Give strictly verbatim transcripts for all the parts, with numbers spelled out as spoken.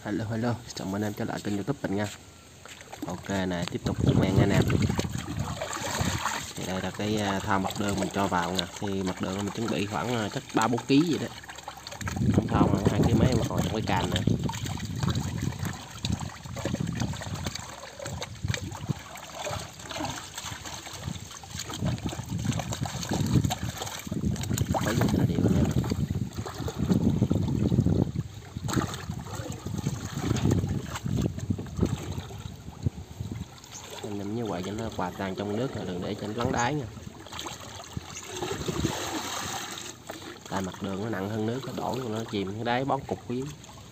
Hello hello, chào mừng anh em trở lại kênh YouTube mình nha. Ok này, tiếp tục thuốc men nha anh em. Thì đây là cái thao mặt đơn mình cho vào nè. Thì mặt đơn mình chuẩn bị khoảng chắc ba bốn ký gì đó. Không thao mà hai ký mấy mà còn trong cái can nữa. Mấy giờ là điều anh em. Anh em như vậy cho nó hòa tan trong nước rồi, đừng để cho nó lắng đáy nha. Tại mặt đường nó nặng hơn nước, nó đổ nó chìm cái đáy bón cục phía.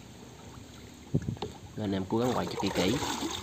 Nên em cố gắng quay cho kỹ kỹ.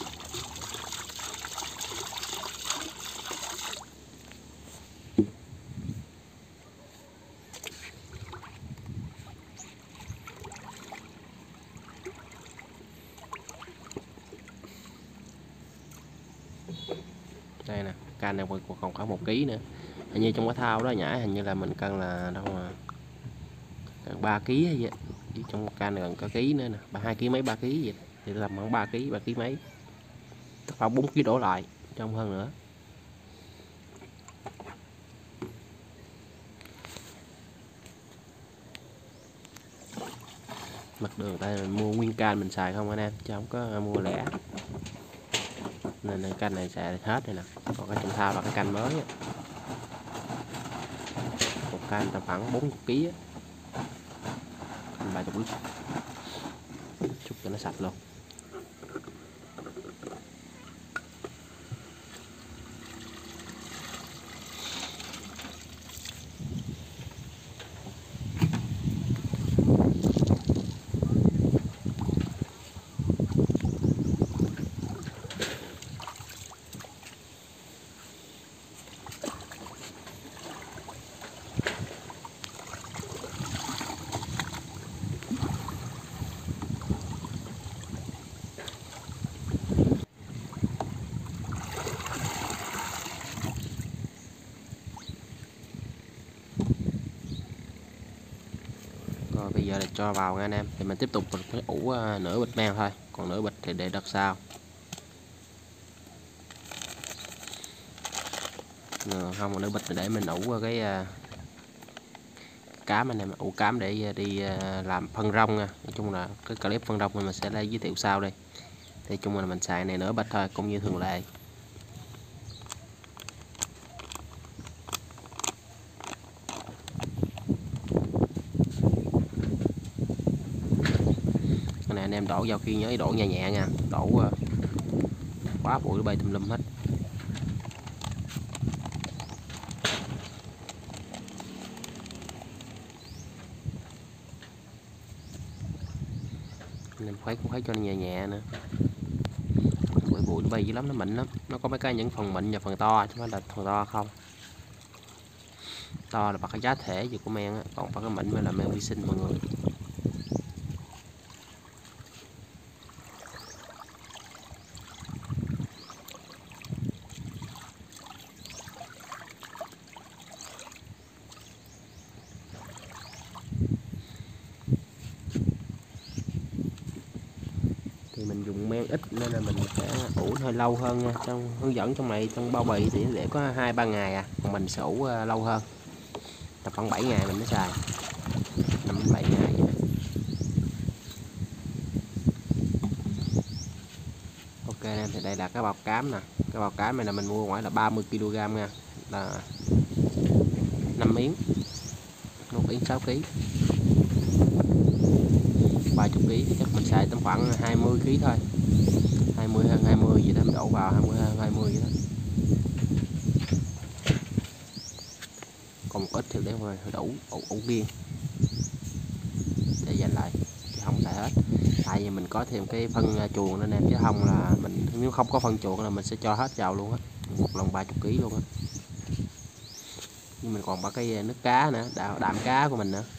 Đây nè, can này còn khoảng một ký nữa. Hình như trong cái thao đó nhảy hình như là mình cần là đâu mà gần ba ký hay vậy. Chứ trong một can này gần cả ký nữa nè, ba hai ký mấy ba ký vậy. Thì làm khoảng ba ký, ba ký mấy. Khoảng bốn ký đổ lại, trong hơn nữa. Mặt đường đây mình mua nguyên can mình xài không anh em, chứ không có mua lẻ. Nên cái canh này xài hết rồi nè. Còn cái trong thao là cái canh mới á. Một can tầm khoảng bốn mươi ký á. ba mươi lít. Chút cho nó sạch luôn. Rồi bây giờ là cho vào nha anh em. Thì mình tiếp tục cái ủ nửa bịch men thôi, còn nửa bịch thì để đợt sau. Rồi, không nửa bịch để mình ủ cái cám anh em, ủ cám để đi làm phân rong nha. Nói chung là cái clip phân rong mình sẽ lấy giới thiệu sau đây. Thì chung là mình xài này nửa bịch thôi, cũng như thường lệ. Cái này anh em đổ vào khi nhớ đổ nhẹ nhẹ nha, đổ quá bụi nó bay tùm lum hết. Anh em khuấy cũng khuấy cho nó nhẹ nhẹ nữa. Bụi bụi nó bay dữ lắm, nó mịn lắm. Nó có mấy cái những phần mịn và phần to, chứ không phải là phần to không. To là bật cái giá thể gì của men á, còn bật cái mịn mới là men vi sinh mọi người. Thì mình dùng men ít nên là mình sẽ ủ hơi lâu hơn nha. Trong hướng dẫn trong này, trong bao bì thì để có hai ba ngày à, còn mình sẽ ủ lâu hơn, tầm khoảng bảy ngày mình mới xài, năm đến bảy ngày vậy. Ok em, thì đây là cái bọc cám nè. Cái bọc cám này là mình mua ngoài là ba mươi ki lô gam nha, là năm miếng, một miếng sáu ký. ba mươi ký thì chắc mình xài tầm khoảng hai mươi ký thôi, hai mươi hơn hai mươi gì đó, mình đổ vào hai mươi hơn hai mươi vậy đó. Còn một ít thì để mà đủ ủ, ủ riêng để dành lại, chứ không xài hết. Tại vì mình có thêm cái phân chuồng nên em, chứ không là mình nếu không có phân chuồng là mình sẽ cho hết vào luôn á, một lần ba mươi ký luôn á. Nhưng mình còn có cái nước cá nữa, đạm cá của mình nữa.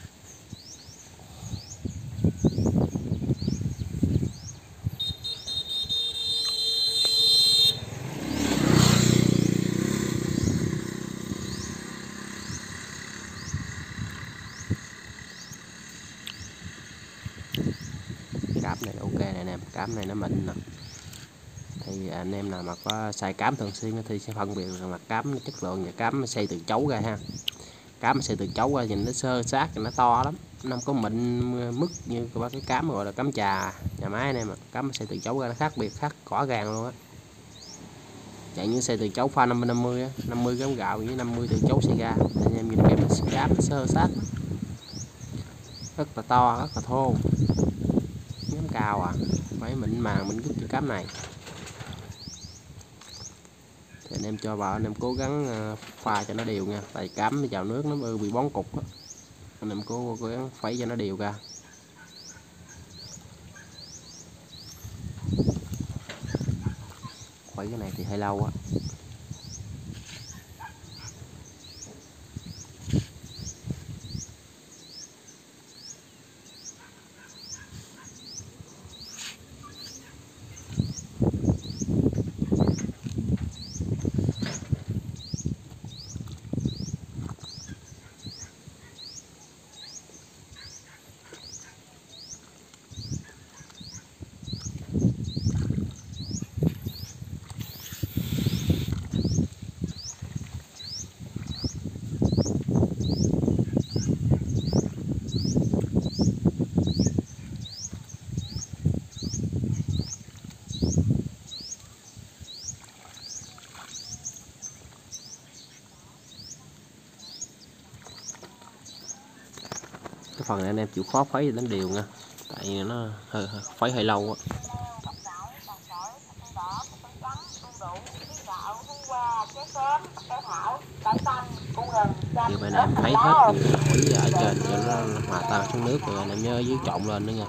cám này ok này anh em, cám này nó mịn nè. Thì anh em nào mà có xài cám thường xuyên thì sẽ phân biệt là cám nó chất lượng và cám xây từ chấu ra ha. Cám xây từ chấu ra nhìn nó sơ sát, nó to lắm, nó không có mịn mức như ba cái cám gọi là cám trà nhà máy anh em ạ. Cám xây từ chấu ra nó khác biệt, khác rõ ràng luôn á. Chạy như xây từ chấu pha năm mươi năm mươi á, năm mươi gám gạo với năm mươi từ chấu xay ra, anh em nhìn cái cám nó sơ sát, rất là to, rất là thô, cám cao à, phải mịn màng mịn gút như cám này. Thì anh em cho vào, anh em cố gắng pha cho nó đều nha, tại cám vào nước nó ư bị bón cục á. Anh em cố cố gắng khuấy cho nó đều ra. Khuấy cái này thì hơi lâu á. Cái phần này anh em chịu khó khuấy đánh đều nha, tại nó hơi, hơi khuấy hơi lâu á. Thì bên này em khuấy hết khuấy ở trên cho nó hòa tan xuống nước, rồi anh em nhớ dưới trộn lên nữa nha.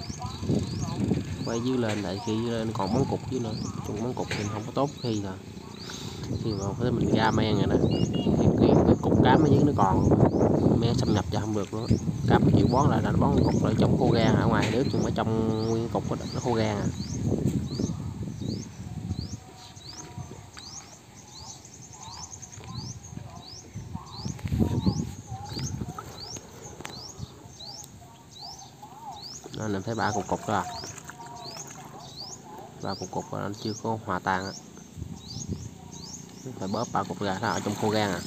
Quay dưới lên, tại khi dưới lên còn món cục dưới nữa, chung món cục thì không có tốt. Khi là khi mà thấy mình ra men rồi đó, thì cái, cái cục cám ở dưới nó còn men xâm nhập vào không được nữa. Cám chịu bón lại là nó bón cục lại trong khô gan ở ngoài nước, nhưng mà trong nguyên cục đó, nó khô gan à. Nên em thấy ba cục cục đó à, ba cục cục nó chưa có hòa tan á, phải bóp ba cục ra nó ở trong khô gan à.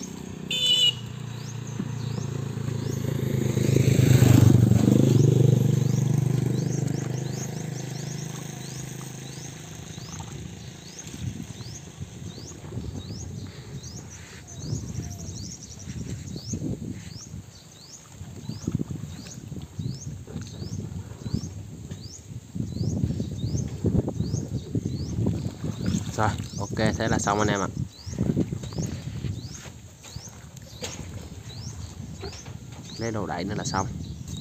Rồi, ok, thế là xong anh em ạ. Lấy đồ đậy nữa là xong.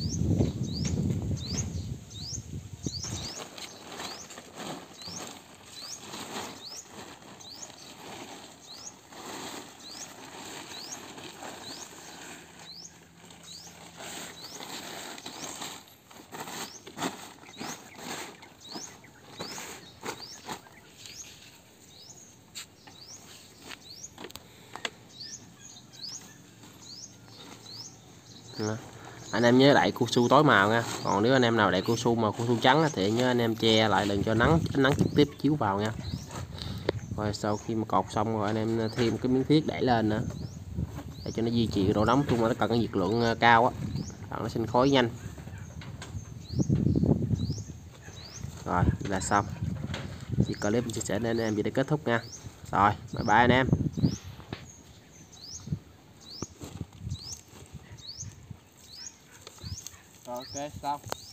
Anh em nhớ đậy cao su tối màu nha, còn nếu anh em nào đậy cao su mà cao su trắng thì nhớ anh em che lại đừng cho nắng ánh nắng trực tiếp chiếu vào nha. Rồi sau khi mà cột xong rồi anh em thêm cái miếng thiết đẩy lên nữa để cho nó duy trì độ nóng, chung mà nó cần cái nhiệt lượng cao á, nó sinh khói nhanh. Rồi là xong. Thì clip mình chia sẻ đến anh em vì để kết thúc nha. Rồi bye bye anh em. Rồi ok xong.